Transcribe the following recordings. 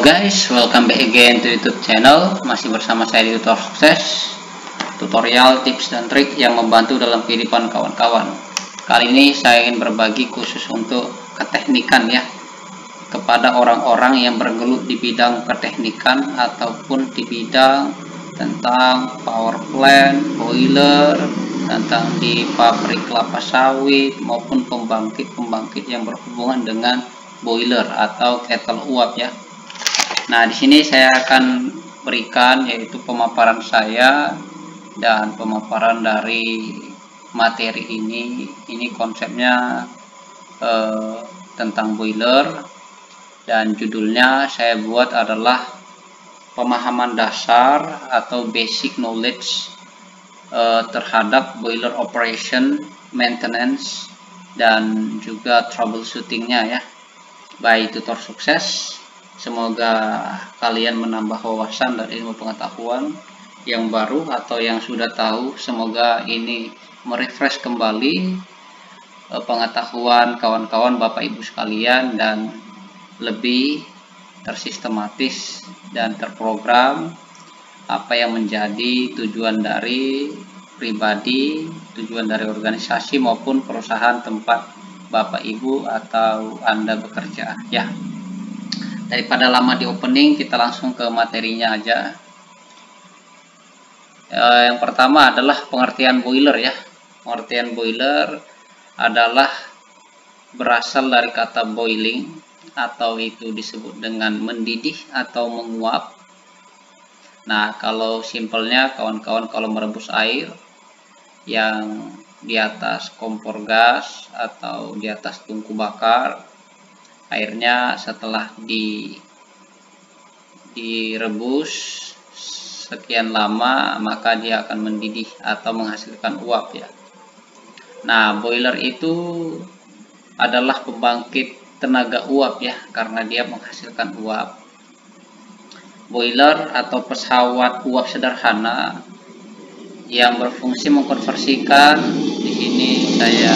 Guys, welcome back again to YouTube channel. Masih bersama saya di Tutor Sukses. Tutorial, tips dan trik yang membantu dalam kehidupan kawan-kawan. Kali ini saya ingin berbagi khusus untuk keteknikan ya, kepada orang-orang yang bergelut di bidang keteknikan ataupun di bidang tentang power plant, boiler, tentang di pabrik kelapa sawit maupun pembangkit yang berhubungan dengan boiler atau kettle uap ya. Nah, di sini saya akan berikan yaitu pemaparan saya dan pemaparan dari materi ini. Ini konsepnya tentang boiler dan judulnya saya buat adalah pemahaman dasar atau basic knowledge terhadap boiler operation, maintenance, dan juga troubleshootingnya ya, by Tutor Sukses. Semoga kalian menambah wawasan dan ilmu pengetahuan yang baru atau yang sudah tahu. Semoga ini merefresh kembali pengetahuan kawan-kawan Bapak Ibu sekalian dan lebih tersistematis dan terprogram apa yang menjadi tujuan dari pribadi, tujuan dari organisasi maupun perusahaan tempat Bapak Ibu atau Anda bekerja ya. Daripada lama di opening, kita langsung ke materinya aja. Yang pertama adalah pengertian boiler ya. Pengertian boiler adalah berasal dari kata boiling, atau itu disebut dengan mendidih atau menguap. Nah, kalau simpelnya kawan-kawan, kalau merebus air yang di atas kompor gas atau di atas tungku bakar, airnya setelah direbus sekian lama maka dia akan mendidih atau menghasilkan uap ya. Nah, boiler itu adalah pembangkit tenaga uap ya, karena dia menghasilkan uap. Boiler atau pesawat uap sederhana yang berfungsi mengkonversikan, di sini saya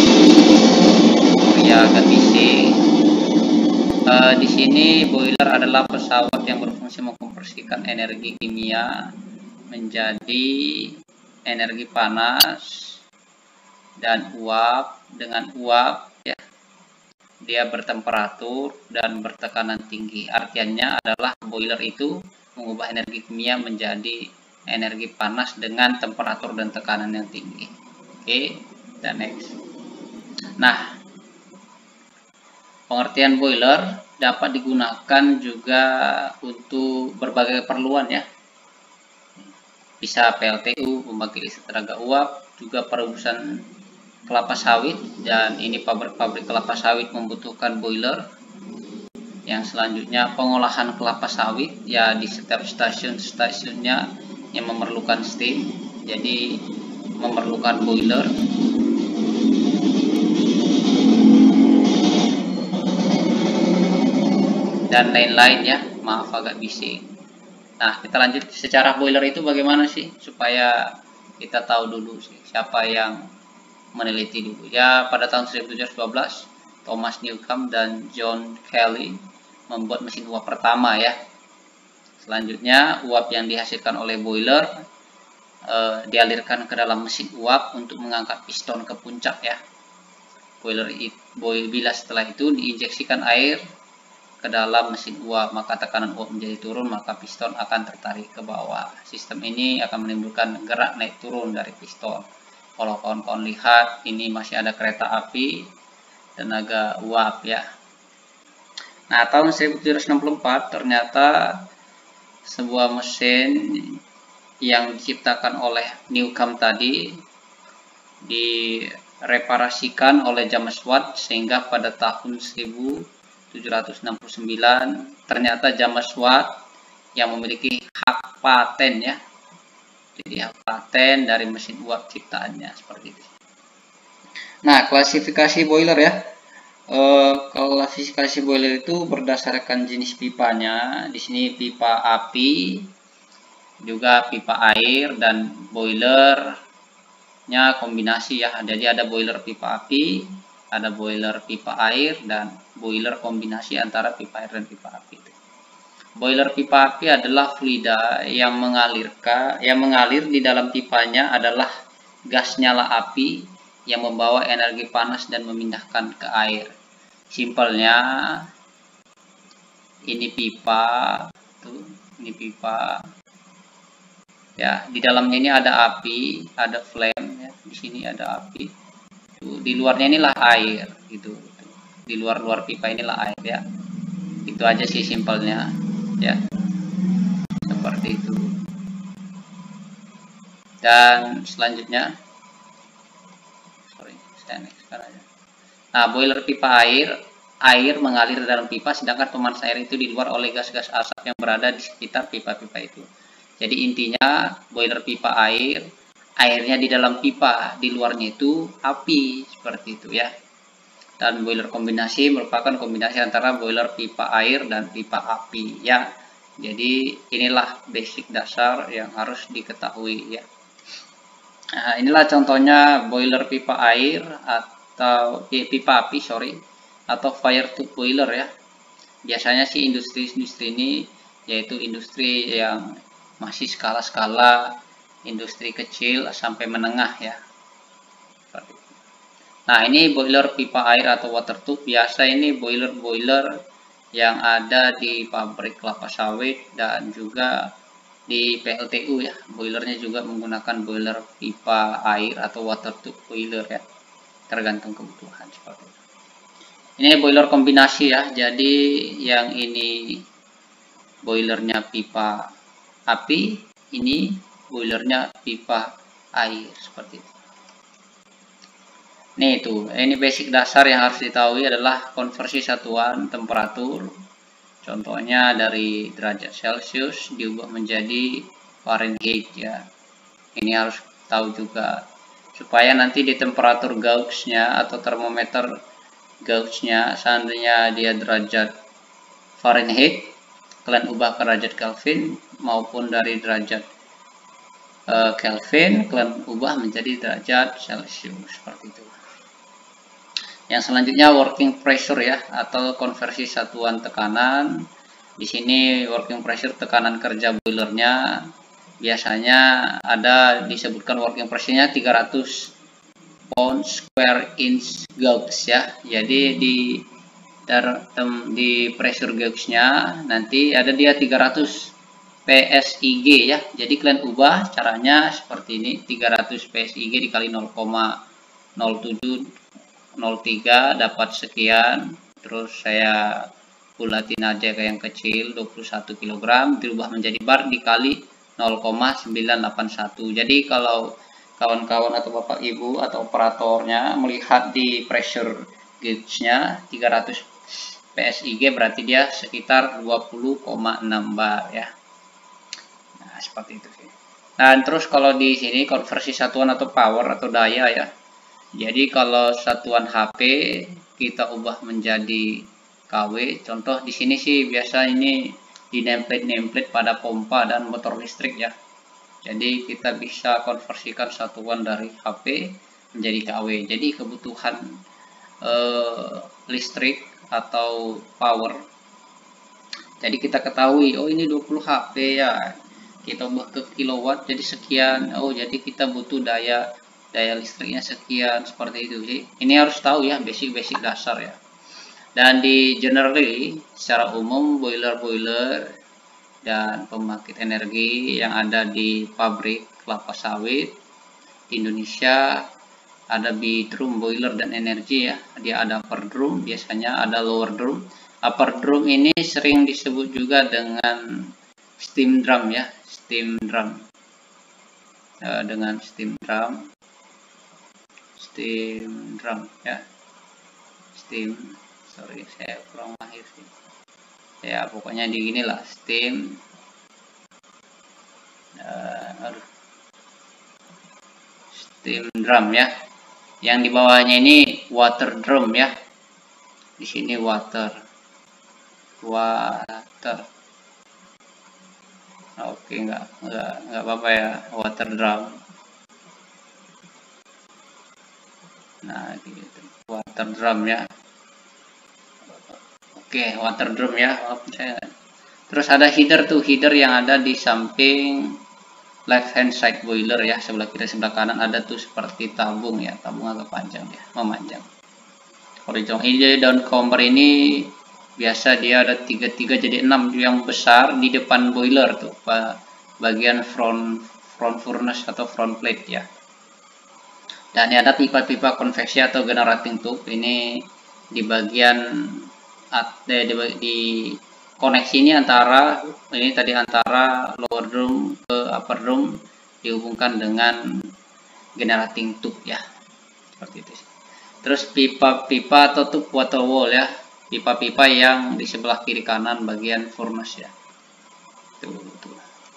agak bising. Di sini boiler adalah pesawat yang berfungsi mengkonversikan energi kimia menjadi energi panas dan uap. Dengan uap ya, dia bertemperatur dan bertekanan tinggi. Artinya adalah boiler itu mengubah energi kimia menjadi energi panas dengan temperatur dan tekanan yang tinggi. Oke, dan next. Nah, pengertian boiler dapat digunakan juga untuk berbagai keperluan ya. Bisa PLTU, pembangkit listrik tenaga uap, juga perebusan kelapa sawit, dan ini pabrik-pabrik kelapa sawit membutuhkan boiler. Yang selanjutnya pengolahan kelapa sawit ya, di setiap stasiun-stasiunnya yang memerlukan steam, jadi memerlukan boiler. Dan lain-lain ya, maaf agak bising. Nah, kita lanjut secara boiler itu bagaimana sih, supaya kita tahu dulu sih siapa yang meneliti dulu ya. Pada tahun 1712 Thomas Newcomb dan John Kelly membuat mesin uap pertama ya. Selanjutnya uap yang dihasilkan oleh boiler dialirkan ke dalam mesin uap untuk mengangkat piston ke puncak ya. Bila setelah itu diinjeksikan air ke dalam mesin uap, maka tekanan uap menjadi turun, maka piston akan tertarik ke bawah. Sistem ini akan menimbulkan gerak naik turun dari piston. Kalau kawan-kawan lihat, ini masih ada kereta api tenaga uap ya. Nah, tahun 1764 ternyata sebuah mesin yang diciptakan oleh Newcomb tadi direparasikan oleh James Watt, sehingga pada tahun 1769 ternyata James Watt yang memiliki hak paten ya. Jadi hak paten dari mesin uap ciptaannya seperti itu. Nah, klasifikasi boiler ya. Klasifikasi boiler itu berdasarkan jenis pipanya. Di sini pipa api, juga pipa air, dan boilernya kombinasi ya. Jadi ada boiler pipa api, ada boiler pipa air, dan boiler kombinasi antara pipa air dan pipa api. Boiler pipa api adalah fluida yang mengalir di dalam pipanya adalah gas nyala api yang membawa energi panas dan memindahkan ke air. Simpelnya, ini pipa, tuh, ini pipa. Ya, di dalamnya ini ada api, ada flame, ya. Di sini ada api. Tuh, di luarnya inilah air, gitu. Di luar pipa inilah air, ya. Itu aja sih simpelnya, ya. Seperti itu. Dan selanjutnya, saya nextkan aja. Nah, boiler pipa air mengalir dalam pipa, sedangkan pemanas air itu di luar oleh gas-gas asap yang berada di sekitar pipa-pipa itu. Jadi intinya boiler pipa airnya di dalam pipa, di luarnya itu api, seperti itu ya. Dan boiler kombinasi merupakan kombinasi antara boiler pipa air dan pipa api ya. Jadi inilah basic dasar yang harus diketahui ya. Nah, inilah contohnya boiler pipa air atau pipa api, atau fire tube boiler ya. Biasanya sih industri-industri ini yaitu industri yang masih skala-skala industri kecil sampai menengah ya. Nah, ini boiler pipa air atau water tube. Biasa ini boiler-boiler yang ada di pabrik kelapa sawit dan juga di PLTU ya. Boilernya juga menggunakan boiler pipa air atau water tube boiler ya. Tergantung kebutuhan seperti itu. Ini boiler kombinasi ya. Jadi yang ini boilernya pipa api, ini boilernya pipa air seperti itu. Nih itu, ini basic dasar yang harus diketahui adalah konversi satuan temperatur. Contohnya dari derajat Celcius diubah menjadi Fahrenheit ya. Ini harus tahu juga supaya nanti di temperatur gauge-nya atau termometer gauge-nya seandainya dia derajat Fahrenheit, kalian ubah ke derajat Kelvin, maupun dari derajat Kelvin kalian ubah menjadi derajat Celcius seperti itu. Yang selanjutnya working pressure ya, atau konversi satuan tekanan. Di sini working pressure tekanan kerja boilernya biasanya ada disebutkan working pressure-nya 300 pound square inch gauge ya. Jadi di pressure gauge-nya nanti ada dia 300 PSIG ya. Jadi kalian ubah caranya seperti ini, 300 PSIG dikali 0,07 03 dapat sekian. Terus saya bulatin aja ke yang kecil 21 kg dirubah menjadi bar dikali 0,981. Jadi kalau kawan-kawan atau bapak ibu atau operatornya melihat di pressure gauge-nya 300 PSIG berarti dia sekitar 20,6 bar ya. Nah, seperti itu sih. Dan terus kalau di sini konversi satuan atau power atau daya ya. Jadi kalau satuan HP kita ubah menjadi kW, contoh di sini sih biasa ini di nameplate pada pompa dan motor listrik ya. Jadi kita bisa konversikan satuan dari HP menjadi kW. Jadi kebutuhan listrik atau power. Jadi kita ketahui, oh ini 20 HP ya. Kita ubah ke kilowatt jadi sekian. Oh, jadi kita butuh daya listriknya sekian, seperti itu sih. Ini harus tahu ya, basic dasar ya. Dan di generally secara umum boiler dan pembangkit energi yang ada di pabrik kelapa sawit di Indonesia ada bi drum boiler dan energi ya. Dia ada upper drum, biasanya ada lower drum. Upper drum ini sering disebut juga dengan steam drum ya, steam drum. Dengan steam drum ya, sorry saya kurang mahir sih ya, pokoknya di gini lah steam drum ya. Yang di bawahnya ini water drum ya, di sini water oke, nggak apa-apa ya, water drum. Nah gitu, water drum ya. Oke, water drum ya. Terus Terus ada header tuh, header yang ada di samping left hand side boiler ya, sebelah kiri sebelah kanan ada tuh seperti tabung ya, tabung agak panjang ya, memanjang. Horizontal ini daun comber ini biasa dia ada 3 jadi 6 yang besar di depan boiler tuh, bagian front furnace atau front plate ya. Dan ada pipa-pipa konveksi atau generating tube ini di bagian di koneksi ini antara lower drum ke upper drum dihubungkan dengan generating tube ya, seperti itu. Terus pipa-pipa atau tube water wall ya, pipa-pipa yang di sebelah kiri kanan bagian furnace ya. Tuh.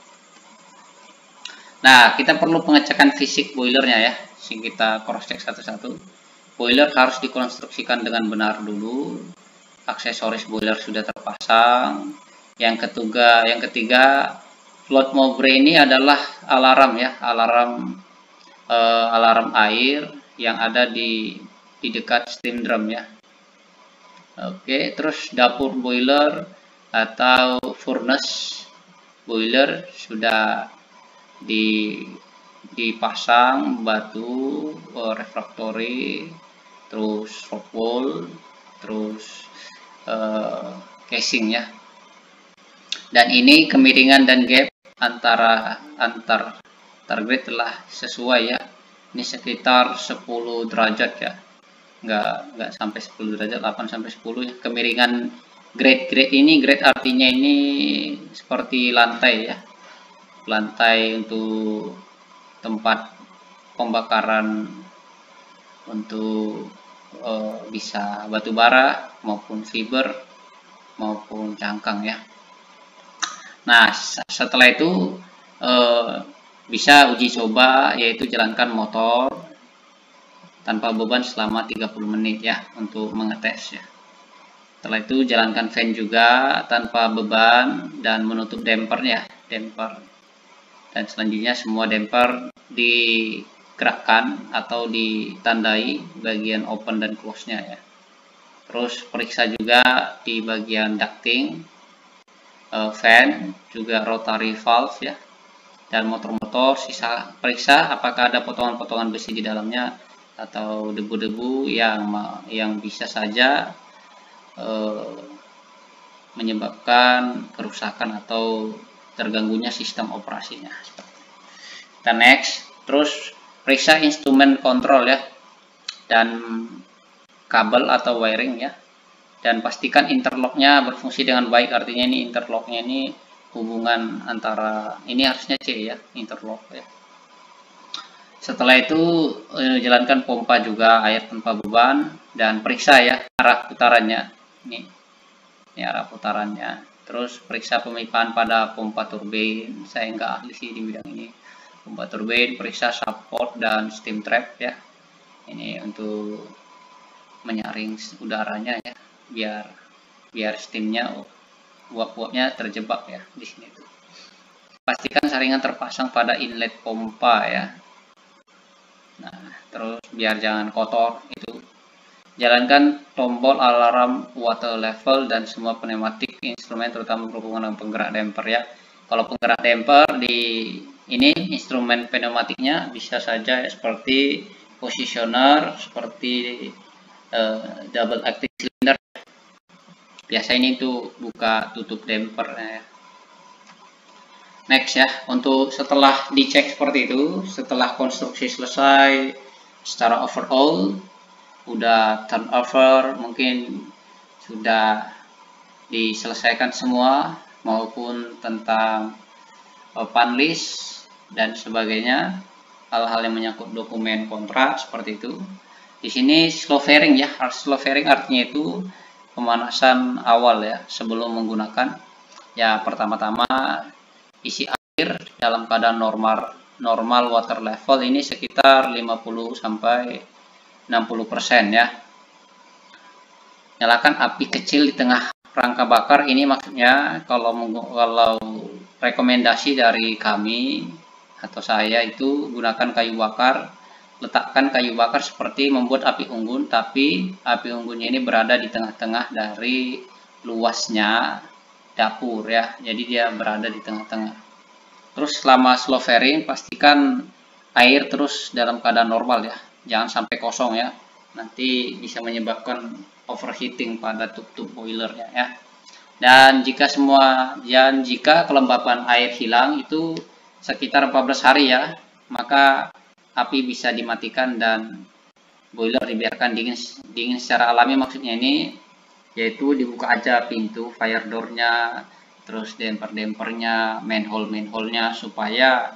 Nah, kita perlu pengecekan fisik boilernya ya. Kita cross check satu-satu. Boiler harus dikonstruksikan dengan benar dulu. Aksesoris boiler sudah terpasang. Yang ketiga, float mover ini adalah alarm ya, alarm air yang ada di dekat steam drum ya. Oke, terus dapur boiler atau furnace boiler sudah dipasang batu refractory, terus rock wall, terus casing ya. Dan ini kemiringan dan gap antar grade telah sesuai ya. Ini sekitar 10 derajat ya, nggak sampai 10 derajat, 8 sampai 10 ya. Kemiringan grade ini, grade artinya ini seperti lantai ya, lantai untuk tempat pembakaran untuk bisa batu bara maupun fiber maupun cangkang ya. Nah, setelah itu bisa uji coba, yaitu jalankan motor tanpa beban selama 30 menit ya untuk mengetes ya. Setelah itu jalankan fan juga tanpa beban dan menutup dampernya, damper. Dan selanjutnya semua damper digerakkan atau ditandai bagian open dan close-nya ya. Terus periksa juga di bagian ducting, fan, juga rotary valve ya. Dan motor-motor periksa apakah ada potongan-potongan besi di dalamnya atau debu-debu yang bisa saja menyebabkan kerusakan atau terganggunya sistem operasinya. Kita next, terus periksa instrumen kontrol ya, dan kabel atau wiring ya, dan pastikan interlocknya berfungsi dengan baik. Artinya ini interlocknya ini hubungan antara ini harusnya C ya, interlock ya. Setelah itu jalankan pompa juga air tanpa beban dan periksa ya arah putarannya. Ini arah putarannya. Terus periksa pemipaan pada pompa turbin. Saya nggak ahli sih di bidang ini. Pompa turbin, periksa support dan steam trap ya. Ini untuk menyaring udaranya ya, biar steamnya, uap-uapnya terjebak ya di sini tuh. Pastikan saringan terpasang pada inlet pompa ya. Nah, terus biar jangan kotor itu. Jalankan tombol alarm water level dan semua pneumatik instrumen terutama berhubungan dengan penggerak damper ya. Kalau penggerak damper di ini instrumen pneumatiknya bisa saja seperti positioner, seperti double active cylinder. Biasa ini tuh buka tutup damper ya. Next ya, untuk setelah dicek seperti itu, setelah konstruksi selesai secara overall, udah turnover, mungkin sudah diselesaikan semua, maupun tentang panlist dan sebagainya, hal-hal yang menyangkut dokumen kontrak seperti itu. Di sini slow fairing ya, slow fairing artinya itu pemanasan awal ya sebelum menggunakan. Ya, pertama-tama isi air dalam keadaan normal water level ini sekitar 50 sampai 60% ya. Nyalakan api kecil di tengah rangka bakar. Ini maksudnya kalau rekomendasi dari kami atau saya itu gunakan kayu bakar. Letakkan kayu bakar seperti membuat api unggun, tapi api unggunnya ini berada di tengah-tengah dari luasnya dapur ya, jadi dia berada di tengah-tengah. Terus selama slow fairing pastikan air terus dalam keadaan normal ya, jangan sampai kosong ya, nanti bisa menyebabkan overheating pada tub-tub boilernya ya. Dan jika kelembapan air hilang itu sekitar 14 hari ya, maka api bisa dimatikan dan boiler dibiarkan dingin secara alami. Maksudnya ini yaitu dibuka aja pintu fire door-nya, terus damper-dampernya, manhole-nya, supaya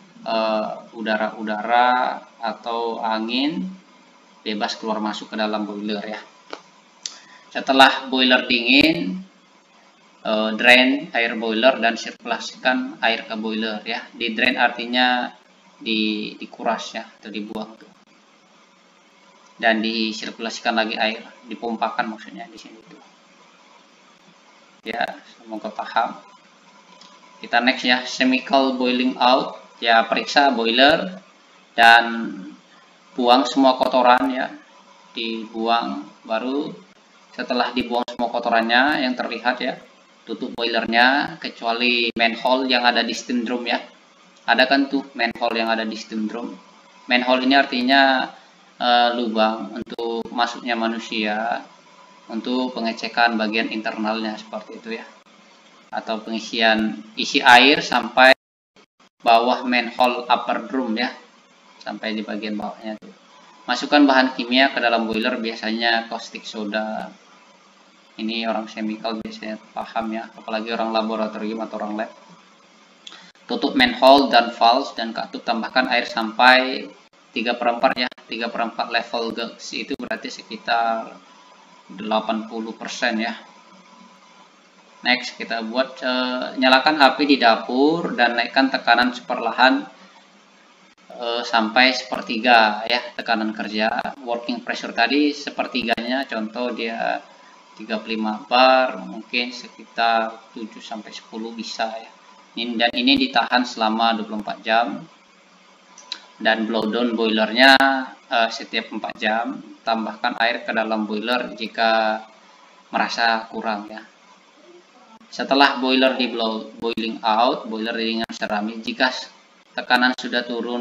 udara-udara atau angin bebas keluar masuk ke dalam boiler ya. Setelah boiler dingin, drain air boiler dan sirkulasikan air ke boiler ya. Di drain artinya dikuras ya, atau dibuang tuh. Dan disirkulasikan lagi air, dipompakan maksudnya di sini tuh. Ya, semoga paham. Kita next ya, chemical boiling out ya, periksa boiler dan buang semua kotoran ya, dibuang. Baru setelah dibuang semua kotorannya yang terlihat ya, tutup boilernya kecuali manhole yang ada di steam drum ya. Ada kan tuh manhole yang ada di steam drum. Manhole ini artinya lubang untuk masuknya manusia untuk pengecekan bagian internalnya seperti itu ya, atau pengisian isi air sampai bawah manhole upper drum ya, sampai di bagian bawahnya tuh. Masukkan bahan kimia ke dalam boiler, biasanya caustic soda. Ini orang chemical biasanya paham ya, apalagi orang laboratorium atau orang lab. Tutup manhole dan valve dan katup, tambahkan air sampai 3/4 ya, 3/4 level gas, itu berarti sekitar 80% ya. Next kita buat nyalakan api di dapur dan naikkan tekanan perlahan sampai 1/3 ya, tekanan kerja. Working pressure tadi 1/3-nya, contoh dia 35 bar, mungkin sekitar 7-10 bisa ya. Dan ini ditahan selama 24 jam. Dan blow down boilernya setiap 4 jam. Tambahkan air ke dalam boiler jika merasa kurang ya. Setelah boiler di boiling out, boiler dengan seramik, jika tekanan sudah turun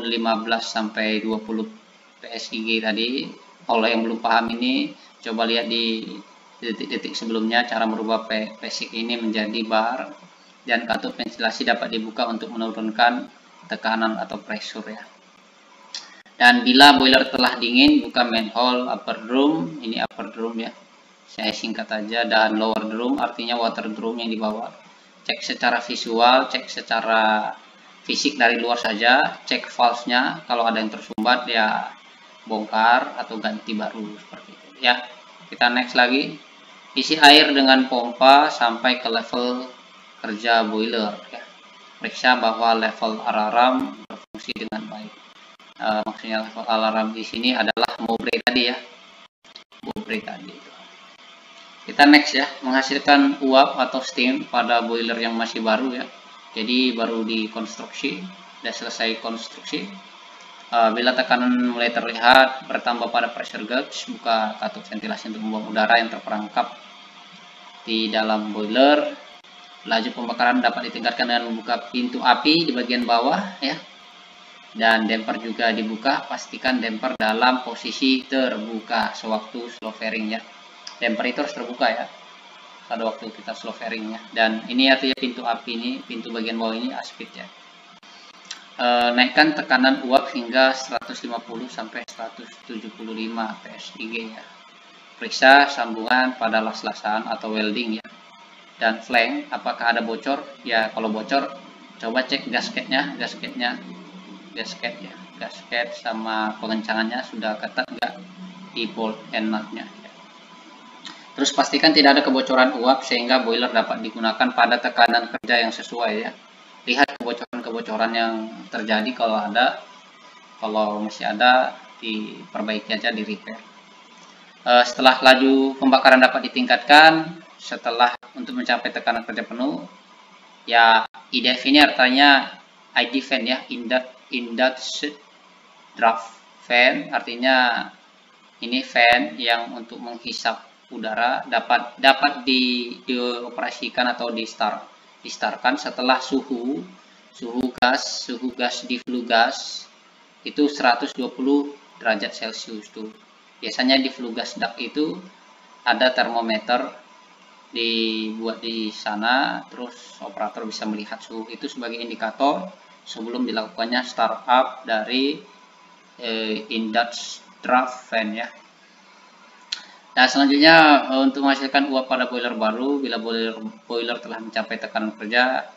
15-20 PSIG tadi. Kalau yang belum paham ini, coba lihat di detik-detik sebelumnya cara merubah PSIG ini menjadi bar, dan katup ventilasi dapat dibuka untuk menurunkan tekanan atau pressure ya. Dan bila boiler telah dingin, buka manhole upper drum, ini upper drum ya, saya singkat aja, dan lower drum artinya water drum yang di bawah. Cek secara visual, cek secara fisik dari luar saja, cek valve-nya, kalau ada yang tersumbat ya bongkar atau ganti baru seperti itu ya. Kita next lagi, isi air dengan pompa sampai ke level kerja boiler ya. Periksa bahwa level alarm berfungsi dengan baik. Maksudnya level alarm di sini adalah Mowbray tadi ya, Mowbray tadi. Kita next ya, menghasilkan uap atau steam pada boiler yang masih baru ya, jadi baru dikonstruksi, sudah selesai konstruksi. Bila tekanan mulai terlihat bertambah pada pressure gauge, buka katup ventilasi untuk membuang udara yang terperangkap di dalam boiler. Laju pembakaran dapat ditingkatkan dengan membuka pintu api di bagian bawah ya, dan damper juga dibuka. Pastikan damper dalam posisi terbuka sewaktu slow fairing ya. Damper itu harus terbuka ya pada waktu kita slow fairingnya. Dan ini artinya pintu api ini, pintu bagian bawah ini aspid ya. Naikkan tekanan uap hingga 150-175 PSIG ya. Periksa sambungan pada las-lasan atau welding ya, dan flank apakah ada bocor ya. Kalau bocor, coba cek gasketnya ya, gasket sama pengencangannya sudah ketat nggak di bolt and nutnya ya. Terus pastikan tidak ada kebocoran uap sehingga boiler dapat digunakan pada tekanan kerja yang sesuai ya. Lihat kebocoran yang terjadi, kalau ada, kalau masih ada diperbaiki aja, di repair. Setelah laju pembakaran dapat ditingkatkan, setelah untuk mencapai tekanan kerja penuh ya. IDF ini artinya ID fan ya, induced draft fan, artinya ini fan yang untuk menghisap udara dapat dioperasikan atau distartkan setelah suhu gas di flue gas itu 120 derajat Celcius tuh. Biasanya di flue gas duct itu ada termometer dibuat di sana, terus operator bisa melihat suhu itu sebagai indikator sebelum dilakukannya startup dari in-Dutch draft fan ya. Nah, selanjutnya untuk menghasilkan uap pada boiler baru, bila boiler telah mencapai tekanan kerja,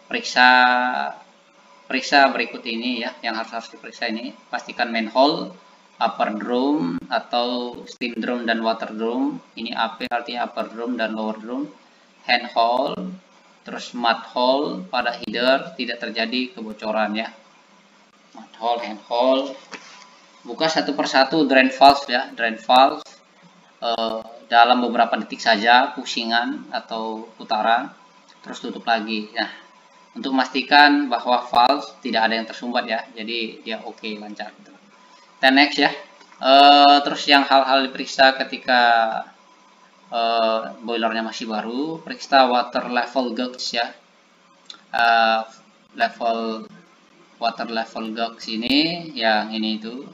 periksa berikut ini ya, yang harus diperiksa ini. Pastikan manhole, upper drum atau steam drum dan water drum. Ini AP artinya upper drum dan lower drum. Hand hole, terus mud hole pada header tidak terjadi kebocoran ya. Mud hole, hand hole. Buka satu persatu drain valve ya, drain valve. Dalam beberapa detik saja pusingan atau putaran, terus tutup lagi. Nah, untuk memastikan bahwa valve tidak ada yang tersumbat ya, jadi dia oke, lancar gitu. Then next ya, terus yang hal-hal diperiksa ketika boilernya masih baru, periksa water level gauge ya. Water level gauge ini yang ini itu.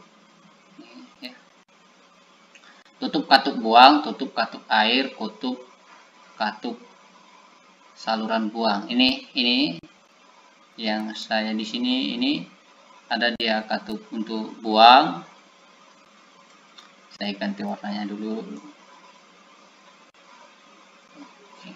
Tutup katup buang, tutup katup air, tutup katup saluran buang. Ini yang saya di sini ini ada dia katup untuk buang. Saya ganti warnanya dulu. Oke.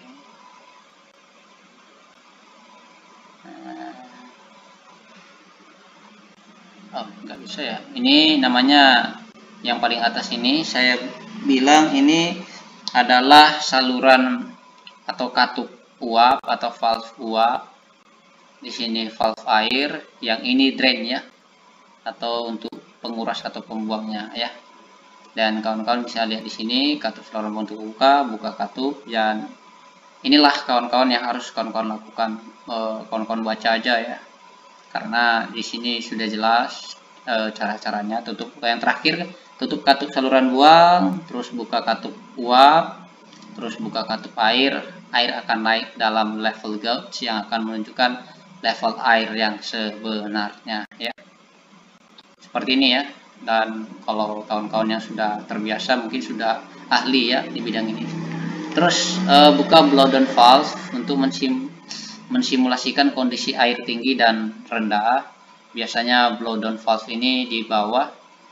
Oh, nggak bisa ya. Ini namanya yang paling atas ini saya bilang ini adalah saluran atau katup uap atau valve uap. Di sini valve air, yang ini drain ya, atau untuk penguras atau pembuangnya ya. Dan kawan-kawan bisa lihat di sini katup saluran untuk buka katup, dan inilah kawan-kawan yang harus kawan-kawan lakukan. Kawan-kawan baca aja ya, karena di sini sudah jelas cara-caranya. Yang terakhir, tutup katup saluran buang, terus buka katup uap, terus buka katup air akan naik dalam level gauge yang akan menunjukkan level air yang sebenarnya ya, seperti ini ya. Dan kalau kawan-kawan yang sudah terbiasa mungkin sudah ahli ya di bidang ini. Terus buka blow down valve untuk mensimulasikan kondisi air tinggi dan rendah. Biasanya blow down valve ini di bawah,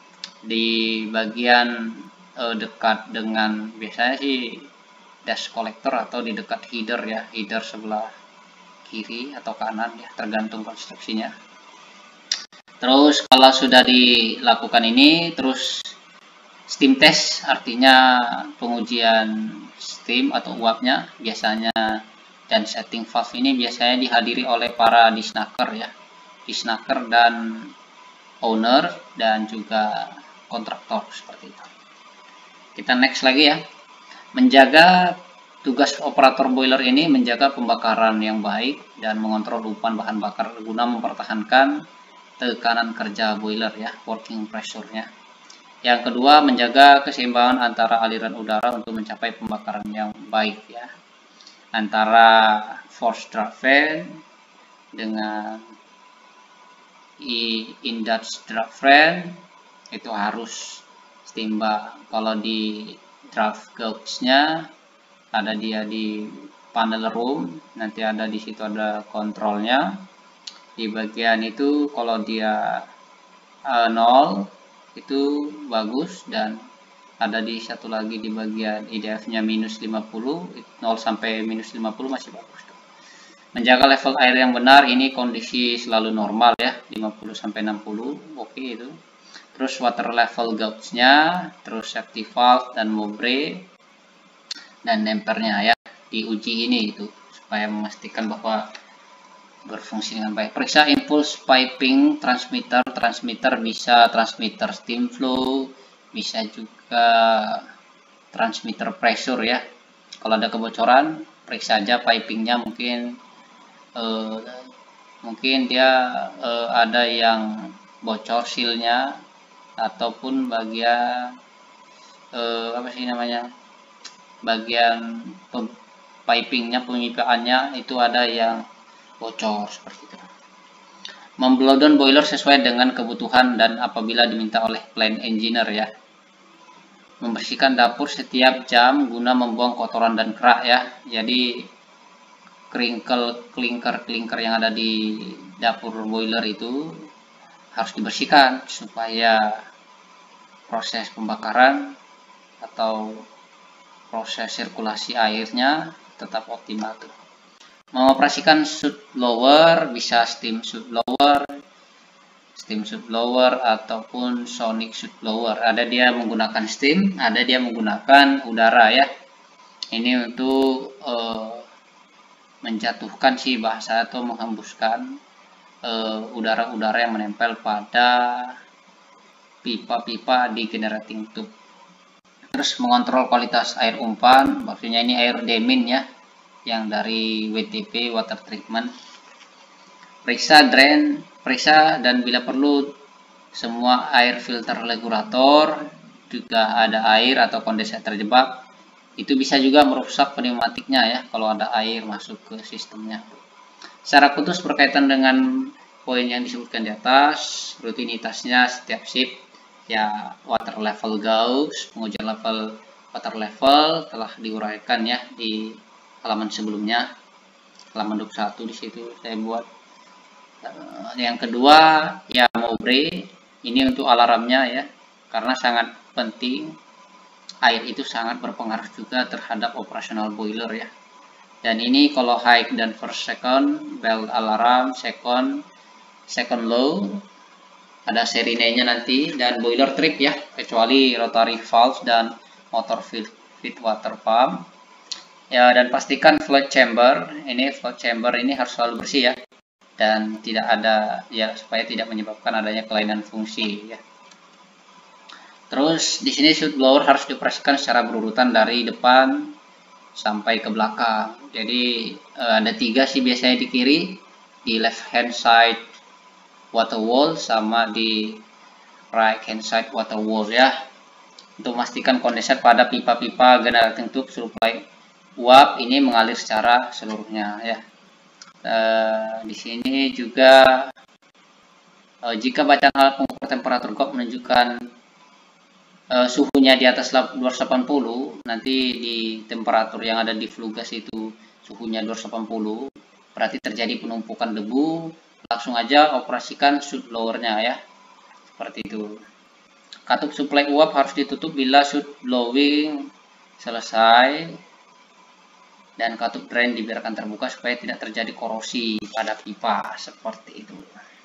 di bagian dekat dengan, biasanya sih dash collector atau di dekat header ya, header sebelah kiri atau kanan ya, tergantung konstruksinya. Terus kalau sudah dilakukan ini, terus steam test, artinya pengujian steam atau uapnya biasanya, dan setting valve ini biasanya dihadiri oleh para disnaker ya, disnaker dan owner dan juga kontraktor seperti itu. Kita next lagi ya. Menjaga tugas operator boiler ini menjaga pembakaran yang baik dan mengontrol lupan bahan bakar guna mempertahankan tekanan kerja boiler ya, working pressure-nya. Yang kedua, menjaga keseimbangan antara aliran udara untuk mencapai pembakaran yang baik ya, antara forced draft fan dengan in-Dutch draft fan itu harus seimbang. Kalau di draft gauge-nya ada dia di panel room, nanti ada di situ ada kontrolnya. Di bagian itu kalau dia 0 itu bagus, dan ada di satu lagi di bagian IDF-nya minus 50, 0 sampai minus 50 masih bagus. Menjaga level air yang benar, ini kondisi selalu normal ya, 50 sampai 60, oke itu. Terus water level gauge-nya, terus safety valve dan mobre dan dampernya ya, diuji ini itu supaya memastikan bahwa berfungsi dengan baik. Periksa impulse piping transmitter. Transmitter bisa transmitter steam flow, bisa juga transmitter pressure ya. Kalau ada kebocoran, periksa aja pipingnya, mungkin dia ada yang bocor sealnya, ataupun bagian apa sih namanya, bagian pipingnya, pemipaannya itu ada yang bocor seperti itu. Memblow down boiler sesuai dengan kebutuhan dan apabila diminta oleh plant engineer ya. Membersihkan dapur setiap jam guna membuang kotoran dan kerak ya. Jadi klinker yang ada di dapur boiler itu harus dibersihkan supaya proses pembakaran atau proses sirkulasi airnya tetap optimal tuh. Mengoperasikan shoot blower bisa steam shoot blower ataupun sonic shoot blower. Ada dia menggunakan steam, ada dia menggunakan udara ya. Ini untuk menjatuhkan si bahasa atau menghembuskan udara-udara yang menempel pada pipa-pipa di generating tube. Terus mengontrol kualitas air umpan, maksudnya ini air demin ya, yang dari WTP water treatment. Periksa drain, periksa dan bila perlu semua air filter regulator, juga ada air atau kondensat terjebak. Itu bisa juga merusak pneumatiknya ya kalau ada air masuk ke sistemnya. Secara khusus berkaitan dengan poin yang disebutkan di atas, rutinitasnya setiap shift ya, water level gauge, pengujian level water level telah diuraikan ya di halaman sebelumnya, halaman 21 di situ saya buat. Yang kedua ya Mowbray, ini untuk alarmnya ya, karena sangat penting. Air itu sangat berpengaruh juga terhadap operasional boiler ya. Dan ini kalau high dan first second, bell alarm, second low, ada serinenya nanti, dan boiler trip ya, kecuali rotary valve dan motor feed water pump. Ya, dan pastikan float chamber ini harus selalu bersih ya, dan tidak ada ya, supaya tidak menyebabkan adanya kelainan fungsi ya. Terus di sini shoot blower harus dioperasikan secara berurutan dari depan sampai ke belakang. Jadi ada 3 sih biasanya di kiri, di left hand side water wall sama di right hand side water wall ya. Untuk memastikan kondensat pada pipa-pipa generating tube supply uap ini mengalir secara seluruhnya ya. Di sini juga jika bacaan alat pengukur temperatur gap menunjukkan suhunya di atas 280, nanti di temperatur yang ada di flue gas itu suhunya 280, berarti terjadi penumpukan debu. Langsung aja operasikan shoot blowernya ya, seperti itu. Katup suplai uap harus ditutup bila shoot blowing selesai, dan katup drain dibiarkan terbuka supaya tidak terjadi korosi pada pipa, seperti itu.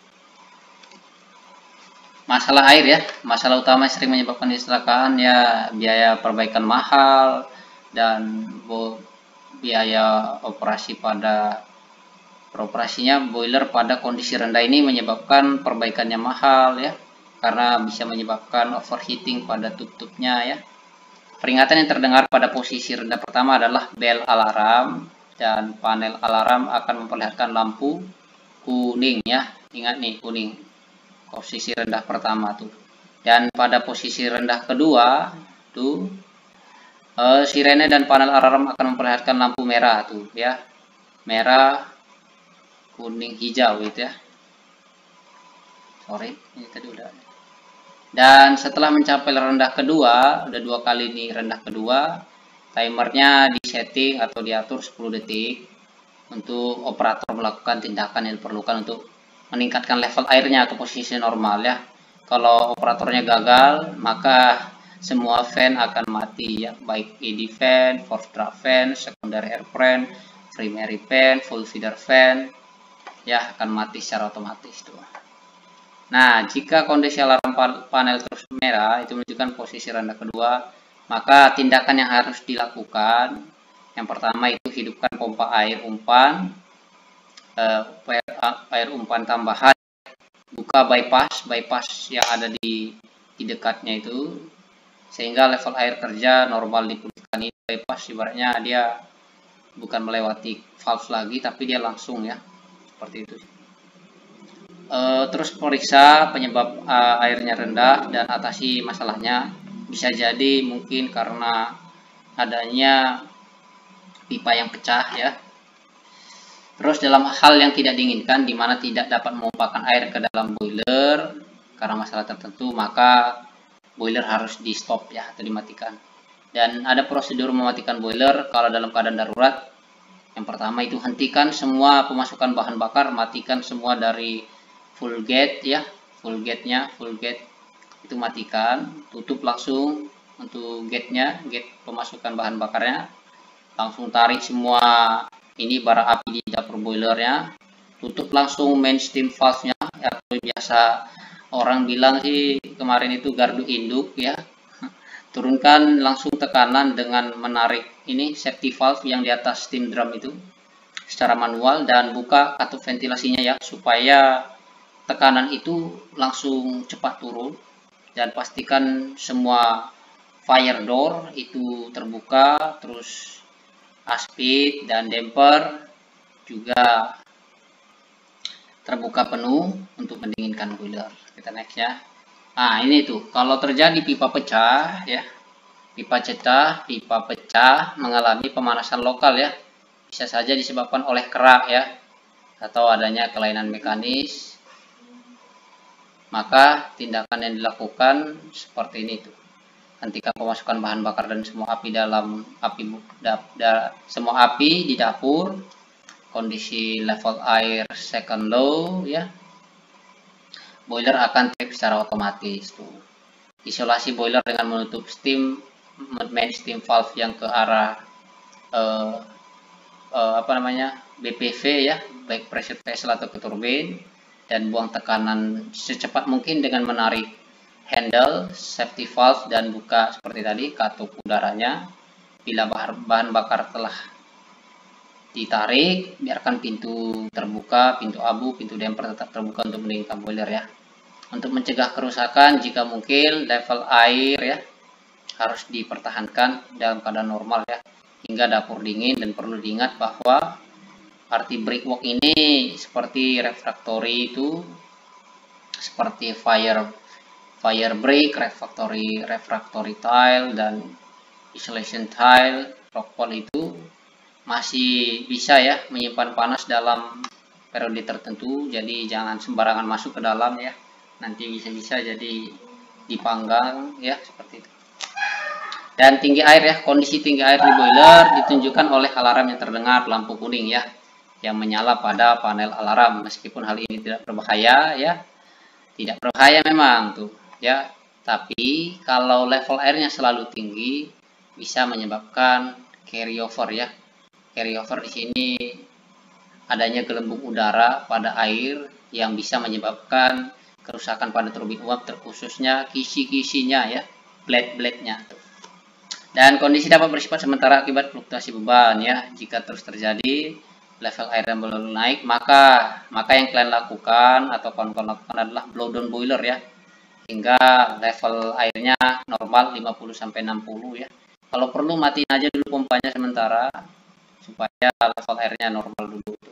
Masalah air ya, masalah utama yang sering menyebabkan kecelakaan ya biaya perbaikan mahal dan biaya operasi pada beroperasinya boiler pada kondisi rendah ini menyebabkan perbaikannya mahal ya, karena bisa menyebabkan overheating pada tube-tubenya ya. Peringatan yang terdengar pada posisi rendah pertama adalah bell alarm, dan panel alarm akan memperlihatkan lampu kuning ya, ingat nih kuning, posisi rendah pertama tuh. Dan pada posisi rendah kedua tuh sirene dan panel alarm akan memperlihatkan lampu merah tuh ya, merah, kuning, hijau gitu ya. Sorry, ini tadi udah. Dan setelah mencapai rendah kedua, udah 2 kali nih rendah kedua, timernya disetting atau diatur 10 detik untuk operator melakukan tindakan yang diperlukan untuk meningkatkan level airnya ke posisi normal ya. Kalau operatornya gagal, maka semua fan akan mati ya, baik eddy fan, forced draft fan, secondary air fan, primary fan, full feeder fan ya, akan mati secara otomatis tuh. Nah, jika kondisi alarm panel terus merah, itu menunjukkan posisi rendah kedua, maka tindakan yang harus dilakukan yang pertama itu hidupkan pompa air umpan, air umpan tambahan, buka bypass yang ada di dekatnya itu, sehingga level air kerja normal dipulihkan. Ini bypass ibaratnya dia bukan melewati valve lagi, tapi dia langsung ya, seperti itu. Terus periksa penyebab airnya rendah dan atasi masalahnya. Bisa jadi mungkin karena adanya pipa yang pecah ya. Terus dalam hal yang tidak diinginkan, di mana tidak dapat memumpahkan air ke dalam boiler karena masalah tertentu, maka boiler harus di stop ya atau dimatikan. Dan ada prosedur mematikan boiler kalau dalam keadaan darurat. Yang pertama itu hentikan semua pemasukan bahan bakar, matikan semua dari full gate ya, full gate-nya, full gate itu matikan, tutup langsung untuk gate-nya, gate pemasukan bahan bakarnya. Langsung tarik semua ini bara api di dapur boilernya, tutup langsung main steam valve-nya atau biasa orang bilang sih kemarin itu gardu induk ya. Turunkan langsung tekanan dengan menarik ini safety valve yang di atas steam drum itu secara manual, dan buka katup ventilasinya ya, supaya tekanan itu langsung cepat turun. Dan pastikan semua fire door itu terbuka, terus aspid dan damper juga terbuka penuh untuk mendinginkan boiler. Kita next ya. Nah ini tuh kalau terjadi pipa pecah ya, pipa pecah mengalami pemanasan lokal ya, bisa saja disebabkan oleh kerak ya atau adanya kelainan mekanis, maka tindakan yang dilakukan seperti ini tuh. Hentikan pemasukan bahan bakar dan semua api semua api di dapur, kondisi level air second low ya, boiler akan trip secara otomatis tuh. Isolasi boiler dengan menutup main steam valve yang ke arah BPV ya, baik pressure vessel atau ke turbin, dan buang tekanan secepat mungkin dengan menarik handle safety valve dan buka seperti tadi katup udaranya. Bila bahan bakar telah ditarik, biarkan pintu terbuka, pintu abu, pintu damper tetap terbuka untuk mendinginkan boiler ya. Untuk mencegah kerusakan, jika mungkin level air ya harus dipertahankan dalam keadaan normal ya hingga dapur dingin. Dan perlu diingat bahwa arti brickwork ini seperti refractory itu seperti fire brick, refractory tile dan isolation tile, rockfall itu masih bisa ya menyimpan panas dalam periode tertentu. Jadi jangan sembarangan masuk ke dalam ya, nanti bisa jadi dipanggang ya seperti itu. Dan tinggi air ya, kondisi tinggi air di boiler ditunjukkan oleh alarm yang terdengar lampu kuning ya, yang menyala pada panel alarm. Meskipun hal ini tidak berbahaya ya, tidak berbahaya memang tuh ya, tapi kalau level airnya selalu tinggi bisa menyebabkan carryover ya. Carryover di sini adanya gelembung udara pada air yang bisa menyebabkan kerusakan pada turbin uap, terkhususnya kisi-kisinya ya, blade-blade-nya. Dan kondisi dapat bersifat sementara akibat fluktuasi beban ya. Jika terus terjadi level air yang belum naik, maka yang kalian lakukan atau kawan-kawan lakukan adalah blow down boiler ya, hingga level airnya normal 50-60 ya. Kalau perlu matiin aja dulu pompanya sementara supaya level airnya normal dulu tuh.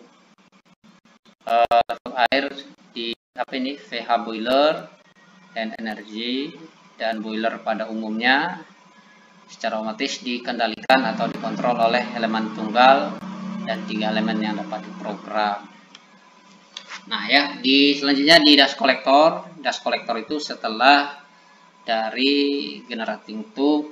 Level air di VH boiler dan energi dan boiler pada umumnya secara otomatis dikendalikan atau dikontrol oleh elemen tunggal dan 3 elemen yang dapat diprogram. Nah ya, selanjutnya di dust collector. Dust collector itu setelah dari generating tube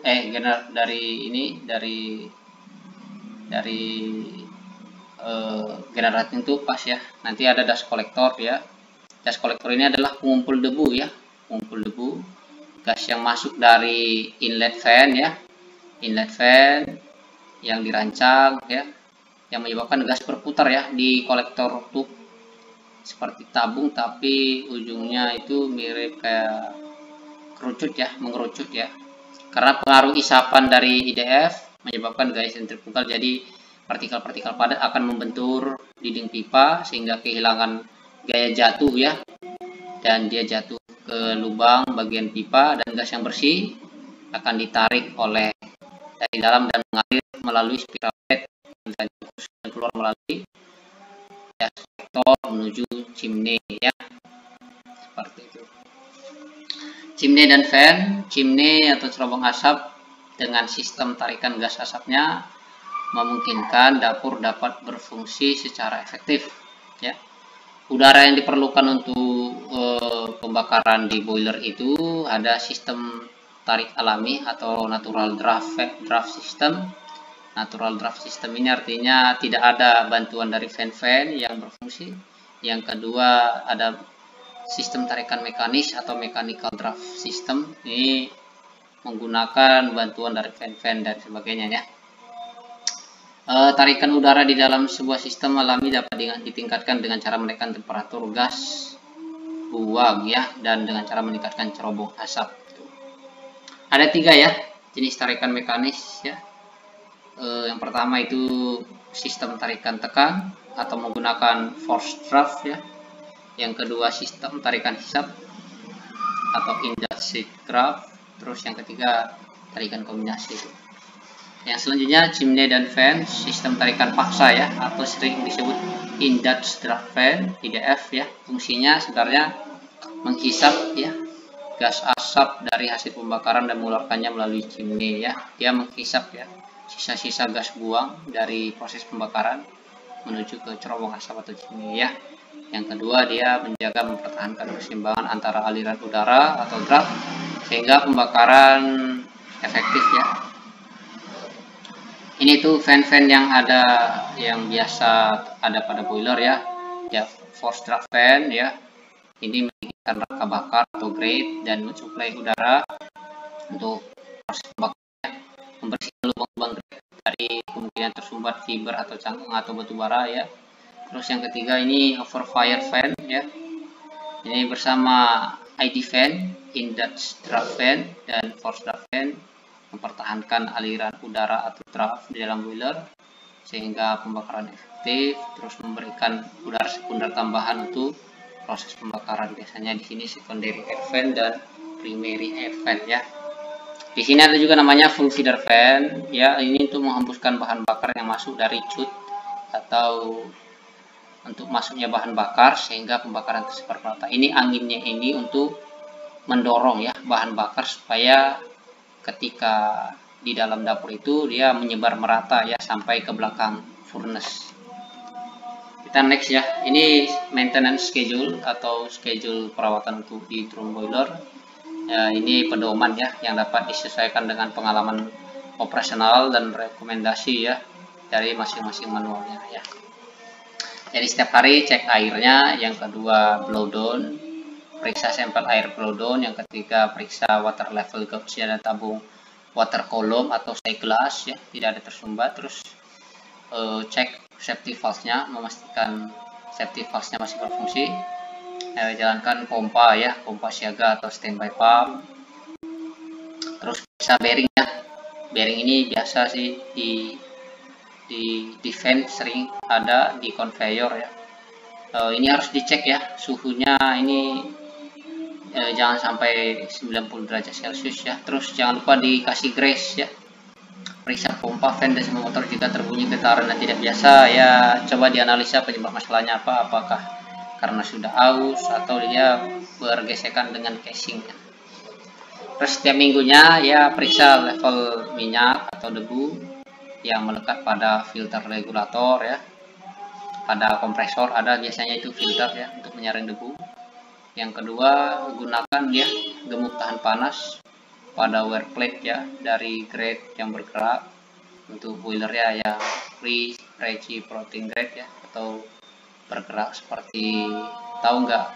generating tube pas ya, nanti ada dust collector ya. Dust collector ini adalah pengumpul debu ya, pengumpul debu, gas yang masuk dari inlet fan ya, inlet fan yang dirancang ya, yang menyebabkan gas berputar ya di kolektor tube seperti tabung, tapi ujungnya itu mirip kayak kerucut ya, mengerucut ya, karena pengaruh isapan dari IDF menyebabkan gaya sentrifugal. Jadi partikel-partikel padat akan membentur dinding pipa sehingga kehilangan gaya jatuh ya, dan dia jatuh ke lubang bagian pipa, dan gas yang bersih akan ditarik oleh dari dalam dan mengalir melalui spiral head dan keluar melalui dust collector menuju chimney ya, seperti itu. Chimney dan fan. Chimney atau cerobong asap dengan sistem tarikan gas asapnya memungkinkan dapur dapat berfungsi secara efektif ya. Udara yang diperlukan untuk pembakaran di boiler itu ada sistem tarik alami atau natural draft system. Natural draft system ini artinya tidak ada bantuan dari fan-fan yang berfungsi. Yang kedua ada sistem tarikan mekanis atau mechanical draft system. Ini menggunakan bantuan dari fan-fan dan sebagainya ya. Tarikan udara di dalam sebuah sistem alami dapat ditingkatkan dengan cara menaikkan temperatur gas buang ya, dan dengan cara meningkatkan cerobong asap. Ada 3 ya jenis tarikan mekanis ya. Yang pertama itu sistem tarikan tekan atau menggunakan force draft ya. Yang kedua sistem tarikan hisap atau induced draft. Terus yang ketiga tarikan kombinasi itu. Yang selanjutnya chimney dan fan, sistem tarikan paksa ya, atau sering disebut induced draft fan (IDF) ya. Fungsinya sebenarnya menghisap ya gas asap dari hasil pembakaran dan mengeluarkannya melalui chimney ya. Dia menghisap ya sisa-sisa gas buang dari proses pembakaran menuju ke cerobong asap atau chimney ya. Yang kedua, dia menjaga mempertahankan keseimbangan antara aliran udara atau draft sehingga pembakaran efektif ya. Ini tuh fan-fan yang ada, yang biasa ada pada boiler ya. Ya, force draft fan ya. Ini memiliki rangka bakar atau grate dan mensuplai udara untuk proses pembakaran, membersihkan lubang-lubang dari kemungkinan tersumbat fiber atau cangkang atau batu bara ya. Terus yang ketiga ini overfire fan ya. Ini bersama ID fan, induced draft fan dan force draft fan mempertahankan aliran udara atau draft di dalam boiler sehingga pembakaran efektif. Terus memberikan udara sekunder tambahan untuk proses pembakaran. Biasanya di sini secondary air fan dan primary air fan ya. Di sini ada juga namanya full feeder fan ya. Ini untuk menghembuskan bahan bakar yang masuk dari chute atau untuk masuknya bahan bakar sehingga pembakaran tersebar merata. Ini anginnya ini untuk mendorong ya bahan bakar supaya ketika di dalam dapur itu dia menyebar merata ya sampai ke belakang furnace. Kita next ya. Ini maintenance schedule atau schedule perawatan untuk di drum boiler. Ya, ini pedoman ya yang dapat disesuaikan dengan pengalaman operasional dan rekomendasi ya dari masing-masing manualnya ya. Jadi setiap hari cek airnya, yang kedua blow down, periksa sampel air blow down, yang ketiga periksa water level gauge dan tabung water column atau side glass ya, tidak ada tersumbat. Terus cek safety valve-nya, memastikan safety valve-nya masih berfungsi. Jalankan pompa ya, pompa siaga atau standby pump. Terus periksa bearing ya. Bearing ini biasa sih di fan sering ada di conveyor ya. Ini harus dicek ya suhunya, ini jangan sampai 90 derajat Celcius ya. Terus jangan lupa dikasih grease ya. Periksa pompa fan dan semua motor jika terbunyi getaran dan tidak biasa ya. Coba dianalisa penyebab masalahnya apa, apakah karena sudah aus atau dia bergesekan dengan casingnya. Terus setiap minggunya ya periksa level minyak atau debu yang melekat pada filter regulator ya. Pada kompresor ada biasanya itu filter ya untuk menyaring debu. Yang kedua, gunakan ya gemuk tahan panas pada wear plate ya dari grade yang bergerak. Untuk boiler ya yang free reciprocating grade ya atau bergerak seperti, tahu nggak,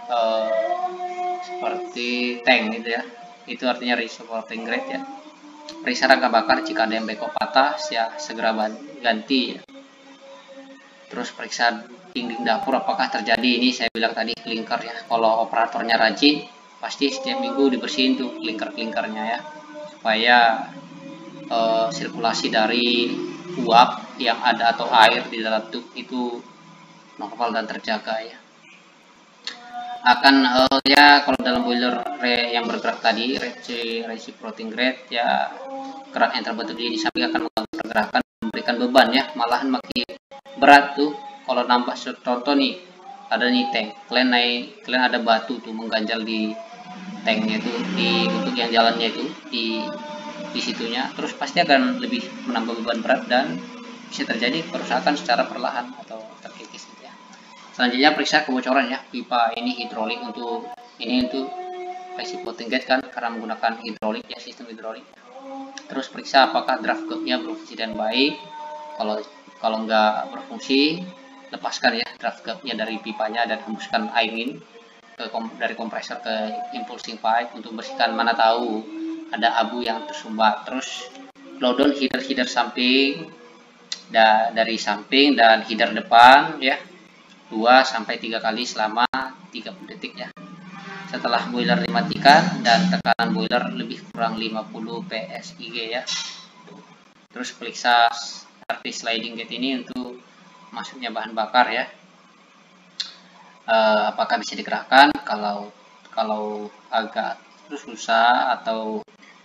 seperti tank gitu ya, itu artinya reciprocating grade ya. Periksa rangka bakar, jika ada yang bengkok patah ya segera ganti ya. Terus periksa dinding dapur apakah terjadi, ini saya bilang tadi klinker ya, kalau operatornya rajin pasti setiap minggu dibersihin tuh klinker-klinkernya ya, supaya sirkulasi dari uap yang ada atau air di dalam tub itu normal dan terjaga ya. Akan ya kalau dalam boiler yang bergerak tadi reciprocating grade ya, keran yang terbentuk di samping akan mengganggu pergerakan, memberikan beban ya, malahan makin berat tuh kalau nambah. Contoh nih, ada nih tank, kalian ada batu tuh mengganjal di tanknya itu, di untuk yang jalannya itu di di situnya, terus pasti akan lebih menambah beban berat dan bisa terjadi kerusakan secara perlahan atau terkikis gitu ya. Selanjutnya periksa kebocoran ya, pipa ini hidrolik untuk reciprocating gate kan, karena menggunakan hidrolik ya, sistem hidrolik. Terus periksa apakah draft gauge-nya berfungsi dan baik. Kalau nggak berfungsi, lepaskan ya draft gauge-nya dari pipanya dan hembuskan angin dari kompresor ke impulsing pipe untuk bersihkan, mana tahu ada abu yang tersumbat. Terus blow down header samping dari samping dan header depan ya 2-3 kali selama 30 detik ya. Setelah boiler dimatikan dan tekanan boiler lebih kurang 50 psig ya. Terus periksa RT sliding gate ini untuk masuknya bahan bakar ya. Apakah bisa digerakkan? Kalau agak susah atau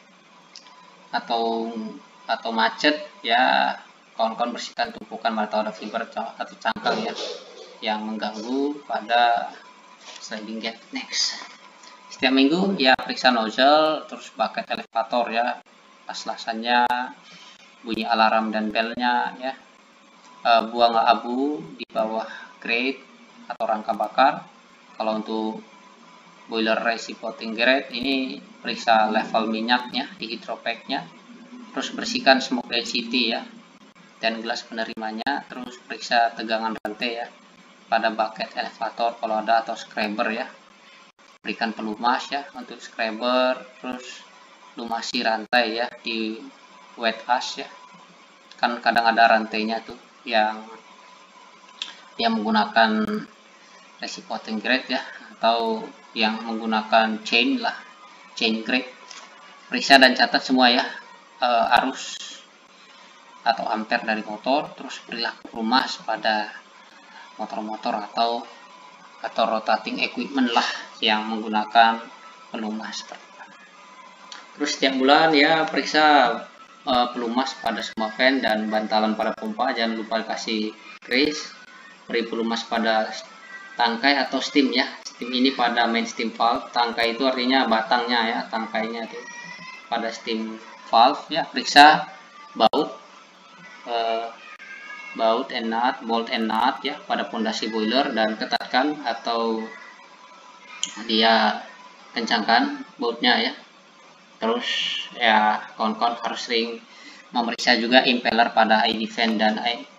macet ya, kawan-kawan bersihkan tumpukan atau ada fiber atau cangkang ya yang mengganggu pada sliding gate. Next, setiap minggu ya periksa nozzle, terus bucket elevator ya, las-lasannya, bunyi alarm dan belnya ya, buang abu di bawah grate atau rangka bakar. Kalau untuk boiler reciprocating grate ini periksa level minyaknya di hydropacknya, terus bersihkan smoke density ya dan gelas penerimanya, terus periksa tegangan rantai ya pada bucket elevator kalau ada atau scrubber ya. Berikan pelumas ya untuk scrubber, terus lumasi rantai ya di wet ash ya, kan kadang ada rantainya tuh yang menggunakan reciprocating grate ya, atau yang menggunakan chain grade. Periksa dan catat semua ya, arus atau ampere dari motor, terus perilaku pelumas pada motor-motor atau rotating equipment lah yang menggunakan pelumas. Terus setiap bulan ya periksa pelumas pada semua fan dan bantalan pada pompa. Jangan lupa kasih grease. Beri pelumas pada tangkai atau steam ya. Steam ini pada main steam valve. Tangkai itu artinya batangnya ya, tangkainya itu pada steam valve ya. Periksa bolt and nut ya pada pondasi boiler dan ketatkan atau dia kencangkan boltnya ya. Terus ya kawan-kawan harus sering memeriksa juga impeller pada ID fan dan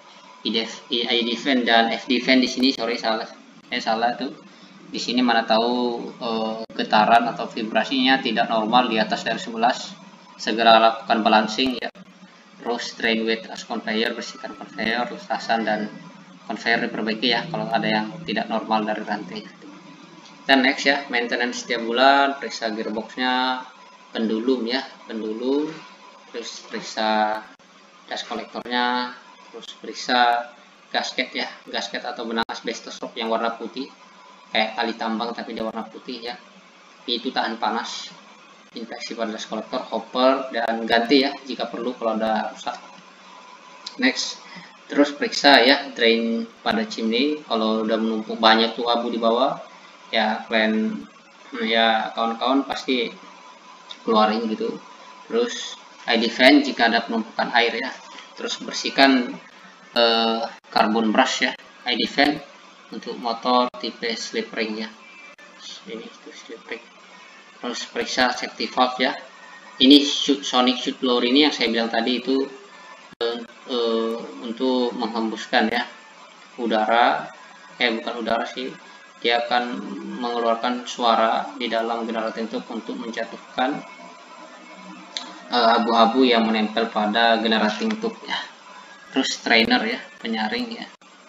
FD fan di sini. Sorry, salah tuh. Di sini mana tahu getaran atau vibrasinya tidak normal di atas dari 11, segera lakukan balancing ya. Terus drain weight as conveyor, bersihkan conveyor, lintasan dan conveyor diperbaiki ya kalau ada yang tidak normal dari rantai. Dan next ya, maintenance setiap bulan, periksa gearboxnya, pendulum ya, terus periksa gas kolektornya, terus periksa gasket atau benang asbestos yang warna putih kayak tali tambang tapi dia warna putih ya, itu tahan panas. Infeksi pada gas kolektor, hopper, dan ganti ya jika perlu kalau ada rusak. Next, terus periksa ya drain pada chimney, kalau udah menumpuk banyak tuh abu di bawah ya, kalian ya kawan-kawan pasti keluarin gitu. Terus ID fan jika ada penumpukan air ya, terus bersihkan carbon brush ya ID fan untuk motor tipe slip ring ya, ini itu slip ring. Terus periksa safety valve ya, ini sonic shoot blower ini yang saya bilang tadi itu untuk menghembuskan ya udara, bukan udara sih, dia akan mengeluarkan suara di dalam generator itu untuk menjatuhkan abu-abu yang menempel pada generating tube ya. Terus strainer ya, penyaring ya.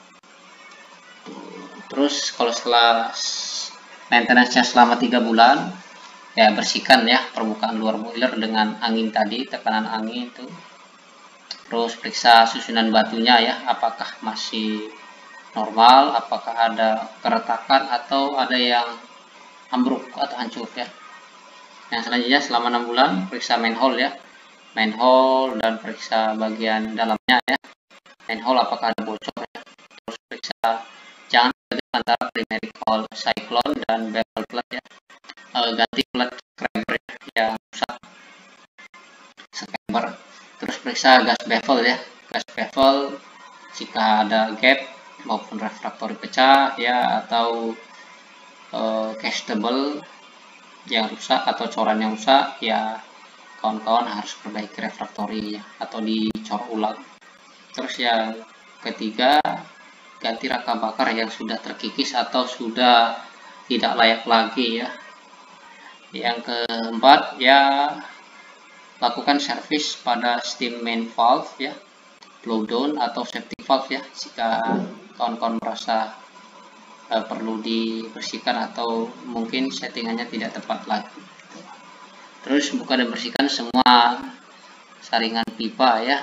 Terus kalau setelah maintenance-nya selama 3 bulan ya, bersihkan ya permukaan luar boiler dengan angin tadi, tekanan angin itu. Terus periksa susunan batunya ya, apakah masih normal, apakah ada keretakan atau ada yang ambruk atau hancur ya. Yang selanjutnya selama 6 bulan periksa manhole ya, manhole dan periksa bagian dalamnya ya, manhole apakah ada bocor ya. Terus periksa jangan antara primary hole cyclone dan barrel plug ya, ganti plug scrubber yang rusak. Terus periksa gas bevel ya, gas bevel jika ada gap maupun refraktori pecah ya, atau castable yang rusak atau coran yang rusak ya, kawan-kawan harus perbaiki refraktori ya, atau dicor ulang. Terus yang ketiga, ganti raka bakar yang sudah terkikis atau sudah tidak layak lagi ya. Yang keempat ya, lakukan servis pada steam main valve ya, blow down atau safety valve ya, jika kawan-kawan merasa perlu dibersihkan atau mungkin settingannya tidak tepat lagi. Terus buka dan bersihkan semua saringan pipa ya.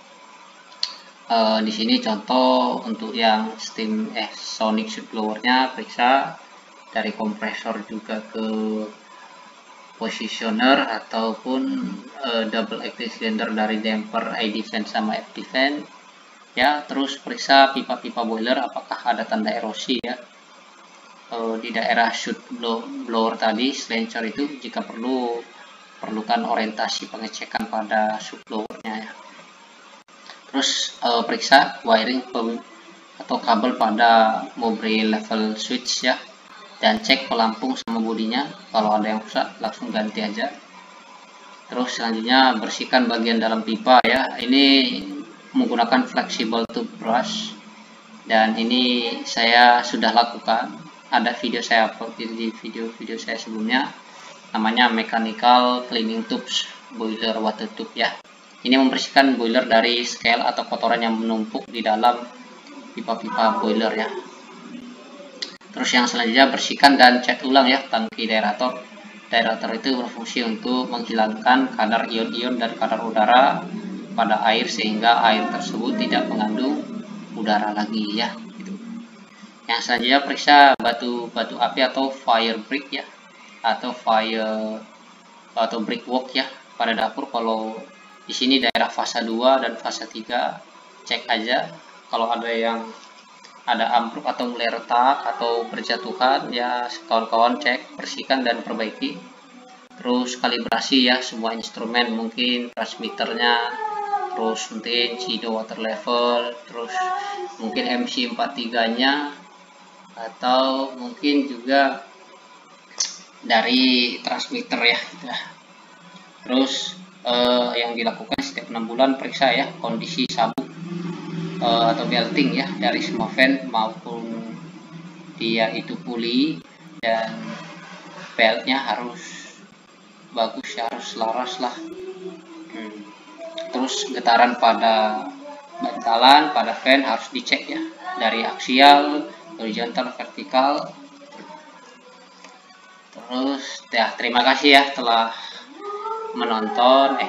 Di sini contoh untuk yang steam sonic shoot blowernya, periksa dari kompresor juga ke positioner ataupun double active cylinder dari damper ID fan sama FD fan ya. Terus periksa pipa-pipa boiler apakah ada tanda erosi ya. Di daerah shoot blower tadi, slancer itu jika perlukan orientasi pengecekan pada shoot blowernya ya. Terus periksa wiring atau kabel pada Mowbray level switch ya, dan cek pelampung sama bodinya, kalau ada yang rusak langsung ganti aja. Terus selanjutnya bersihkan bagian dalam pipa ya, ini menggunakan flexible tube brush, dan ini saya sudah lakukan, ada video saya upload di video saya sebelumnya, namanya mechanical cleaning tubes boiler water tube ya. Ini membersihkan boiler dari scale atau kotoran yang menumpuk di dalam pipa-pipa boiler ya. Terus yang selanjutnya, bersihkan dan cat ulang ya tangki deaerator. Deaerator itu berfungsi untuk menghilangkan kadar ion-ion dan kadar udara pada air sehingga air tersebut tidak mengandung udara lagi ya. Gitu. Yang selanjutnya, periksa batu api atau fire brick ya, atau brickwork ya pada dapur. Kalau di sini daerah fase 2 dan fase 3, cek aja kalau ada ambruk atau mulai retak atau berjatuhan ya, kawan-kawan cek, bersihkan dan perbaiki. Terus kalibrasi ya semua instrumen, mungkin transmitternya, terus mungkin CIDO water level, terus mungkin MC43 nya, atau mungkin juga dari transmitter ya gitu. Terus yang dilakukan setiap 6 bulan, periksa ya kondisi sabuk atau belting ya dari semua fan, maupun dia itu puli dan beltnya harus bagus ya, harus selaras lah. Terus getaran pada bantalan pada fan harus dicek ya, dari aksial, horizontal, vertikal. Terus ya, terima kasih ya telah menonton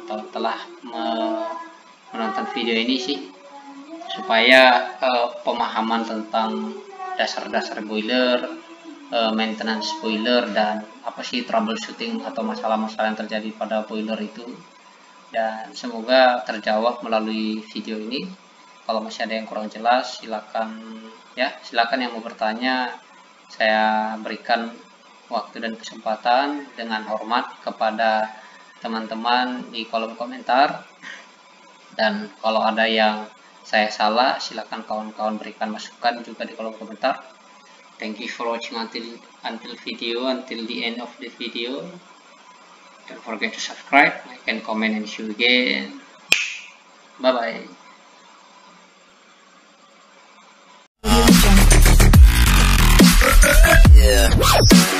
video ini sih, supaya pemahaman tentang dasar-dasar boiler, maintenance boiler, dan apa sih troubleshooting atau masalah-masalah yang terjadi pada boiler itu, dan semoga terjawab melalui video ini. Kalau masih ada yang kurang jelas, silakan yang mau bertanya, saya berikan waktu dan kesempatan dengan hormat kepada teman-teman di kolom komentar. Dan kalau ada yang saya salah, silakan kawan-kawan berikan masukan juga di kolom komentar. Thank you for watching until the end of the video. Don't forget to subscribe, like and comment, and see you again. Bye bye.